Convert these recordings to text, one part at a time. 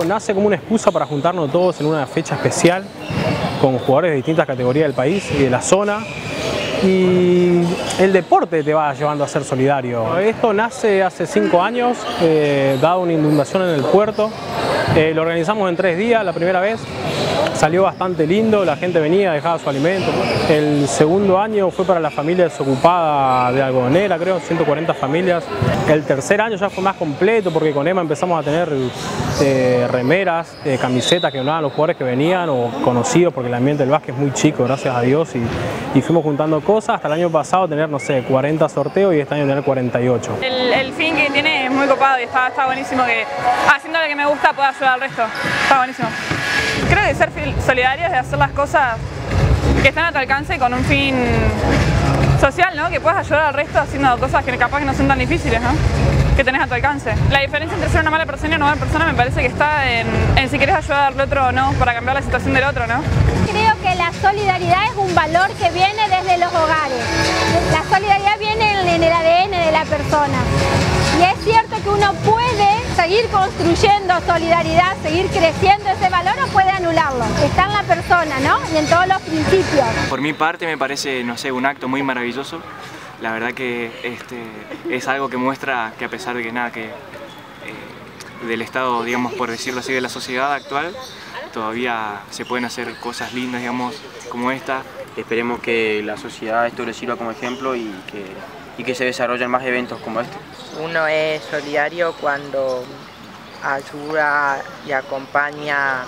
nace como una excusa para juntarnos todos en una fecha especial con jugadores de distintas categorías del país y de la zona. Y el deporte te va llevando a ser solidario. Esto nace hace 5 años, dado una inundación en el puerto. Lo organizamos en 3 días la primera vez. Salió bastante lindo, la gente venía, dejaba su alimento. El segundo año fue para la familia desocupada de Algodonera, creo, 140 familias. El tercer año ya fue más completo porque con EMA empezamos a tener remeras, camisetas que donaban los jugadores que venían o conocidos, porque el ambiente del básquet es muy chico, gracias a Dios, y fuimos juntando cosas hasta el año pasado tener, no sé, 40 sorteos y este año tener 48. El fin que tiene es muy copado y está buenísimo que haciendo lo que me gusta pueda ayudar al resto. Está buenísimo. Creo que ser solidario es de hacer las cosas que están a tu alcance con un fin social, ¿no? Que puedas ayudar al resto haciendo cosas que capaz que no son tan difíciles, ¿no? Que tenés a tu alcance. La diferencia entre ser una mala persona y una buena persona me parece que está en si querés ayudar al otro o no para cambiar la situación del otro, ¿no? Creo que la solidaridad es un valor que viene desde los hogares. La solidaridad viene en el ADN de la persona. Y es cierto que uno puede seguir construyendo solidaridad, seguir creciendo ese valor o puede anularlo. Está en la persona, ¿no? Y en todos los principios. Por mi parte me parece, no sé, un acto muy maravilloso. La verdad que es algo que muestra que a pesar de que nada, del estado, digamos, por decirlo así, de la sociedad actual, todavía se pueden hacer cosas lindas, digamos, como esta. Esperemos que la sociedad esto le sirva como ejemplo y que se desarrollen más eventos como este. Uno es solidario cuando ayuda y acompaña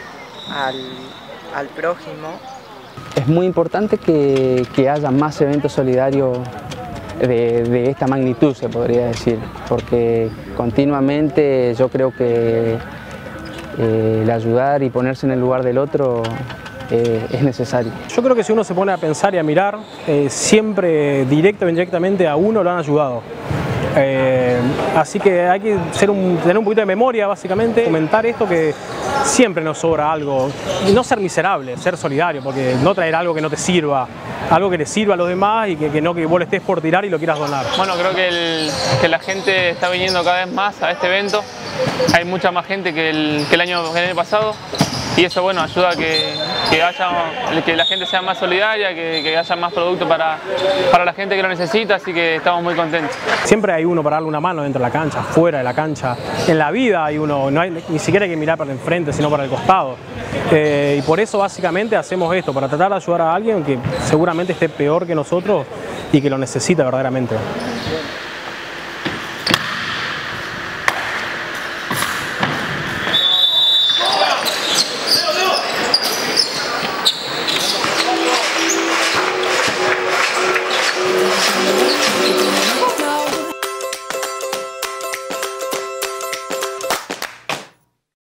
al prójimo. Es muy importante que haya más eventos solidarios de esta magnitud, se podría decir, porque continuamente yo creo que el ayudar y ponerse en el lugar del otro es necesario. Yo creo que si uno se pone a pensar y a mirar, siempre directo o indirectamente a uno lo han ayudado. Así que hay que tener un poquito de memoria, básicamente, comentar esto que siempre nos sobra algo, y no ser miserable, ser solidario, porque no traer algo que no te sirva, algo que le sirva a los demás y que no que vos le estés por tirar y lo quieras donar. Bueno, creo que la gente está viniendo cada vez más a este evento, hay mucha más gente que el año pasado. Y eso, bueno, ayuda a que la gente sea más solidaria, que haya más producto para la gente que lo necesita, así que estamos muy contentos. Siempre hay uno para darle una mano dentro de la cancha, fuera de la cancha. En la vida hay uno, no hay ni siquiera hay que mirar para el enfrente, sino para el costado. Y por eso básicamente hacemos esto, para tratar de ayudar a alguien que seguramente esté peor que nosotros y que lo necesita verdaderamente.